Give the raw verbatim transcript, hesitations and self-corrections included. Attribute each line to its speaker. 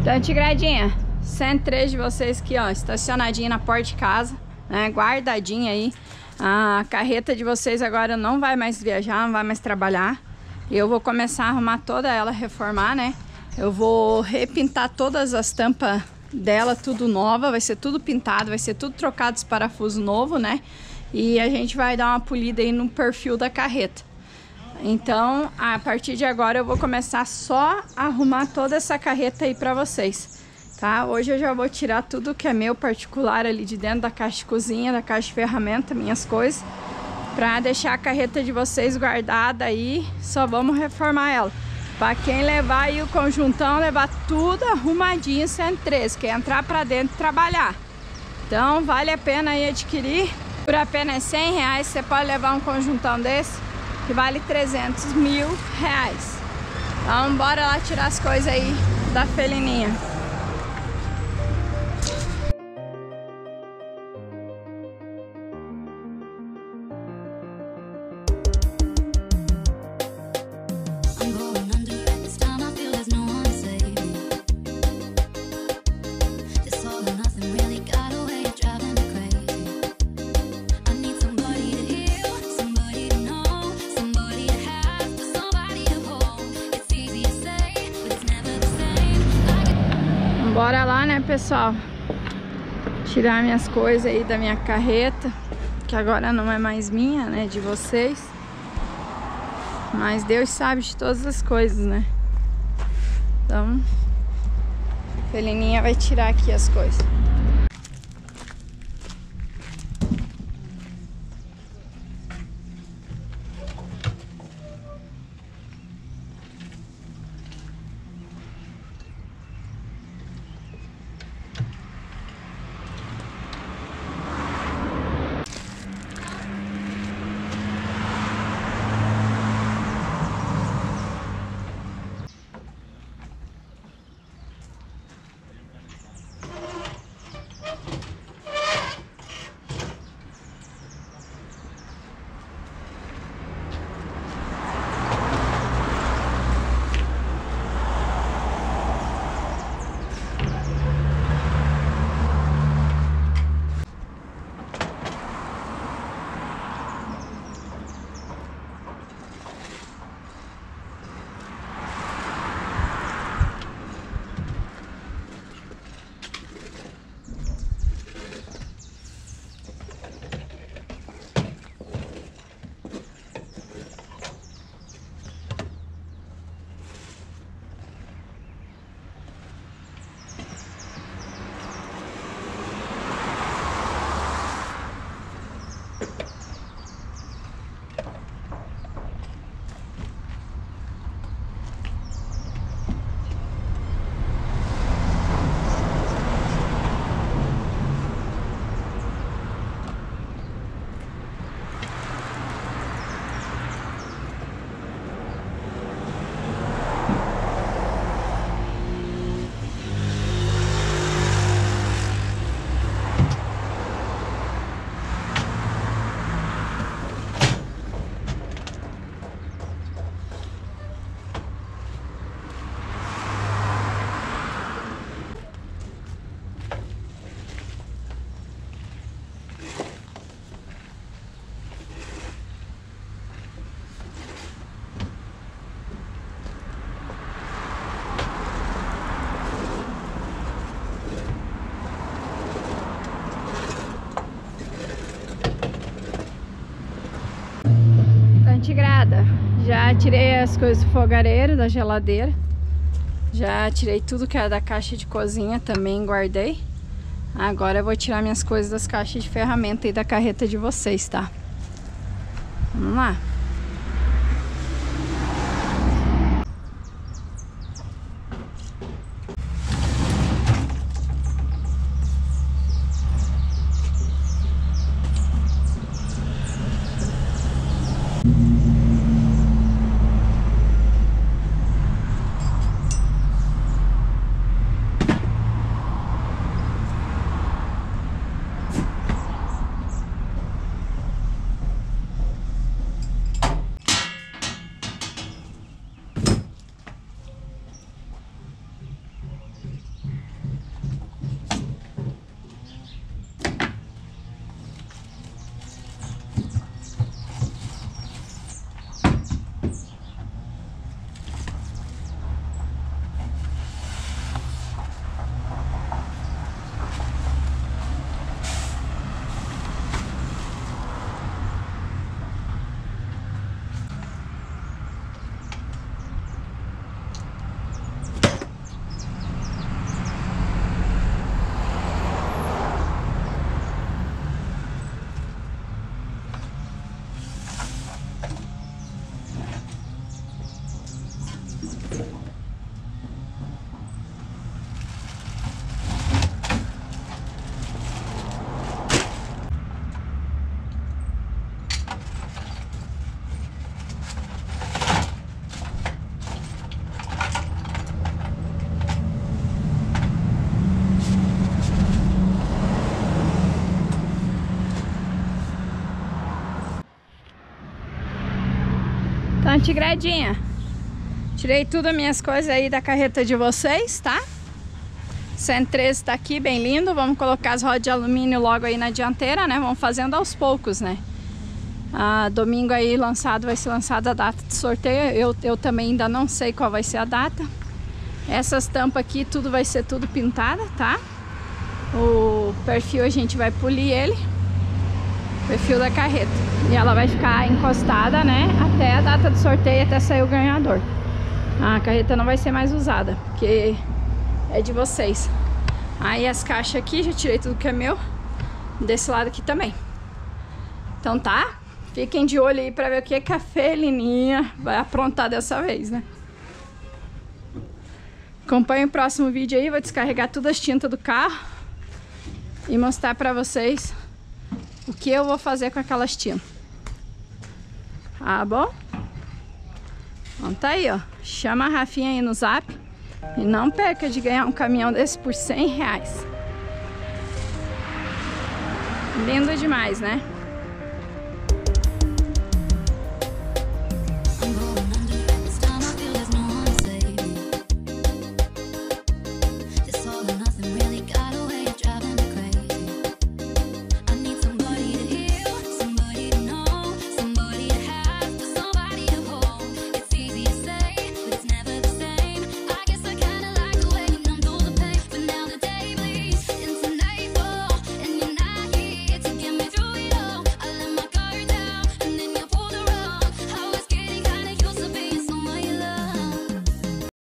Speaker 1: Então, Tigradinha, cento e três de vocês aqui, ó, estacionadinha na porta de casa, né, guardadinha aí. A carreta de vocês agora não vai mais viajar, não vai mais trabalhar. E eu vou começar a arrumar toda ela, reformar, né? Eu vou repintar todas as tampas dela, tudo nova, vai ser tudo pintado, vai ser tudo trocado os parafusos novo, né? E a gente vai dar uma polida aí no perfil da carreta. Então, a partir de agora eu vou começar só a arrumar toda essa carreta aí pra vocês, tá? Hoje eu já vou tirar tudo que é meu particular ali de dentro da caixa de cozinha, da caixa de ferramenta, minhas coisas, pra deixar a carreta de vocês guardada aí, só vamos reformar ela. Pra quem levar aí o conjuntão, levar tudo arrumadinho, cento e treze, quer entrar pra dentro e trabalhar. Então, vale a pena aí adquirir. Por apenas cem reais, você pode levar um conjuntão desse, que vale trezentos mil reais. Então bora lá tirar as coisas aí da felininha. Bora lá, né, pessoal? Tirar minhas coisas aí da minha carreta, que agora não é mais minha, né, de vocês. Mas Deus sabe de todas as coisas, né? Então, a Felininha vai tirar aqui as coisas. Tigrada, já tirei as coisas do fogareiro, da geladeira, já tirei tudo que era da caixa de cozinha, também guardei. Agora eu vou tirar minhas coisas das caixas de ferramenta e da carreta de vocês, tá? Vamos lá. Tigredinha, tirei tudo as minhas coisas aí da carreta de vocês, tá? cento e treze tá aqui, bem lindo. Vamos colocar as rodas de alumínio logo aí na dianteira, né? Vamos fazendo aos poucos, né? Ah, domingo aí lançado, vai ser lançada a data de sorteio. Eu, eu também ainda não sei qual vai ser a data. Essas tampas aqui, tudo vai ser tudo pintada, tá? O perfil a gente vai polir ele, perfil da carreta. E ela vai ficar encostada, né? Até a data do sorteio, até sair o ganhador. A carreta não vai ser mais usada, porque é de vocês. Aí as caixas aqui, já tirei tudo que é meu. Desse lado aqui também. Então tá? Fiquem de olho aí pra ver o que, que a Felininha vai aprontar dessa vez, né? Acompanhe o próximo vídeo aí. Vou descarregar todas as tintas do carro e mostrar pra vocês o que eu vou fazer com aquelas tintas. Tá bom? Então tá aí, ó. Chama a Rafinha aí no zap. E não perca de ganhar um caminhão desse por cem reais. Lindo demais, né?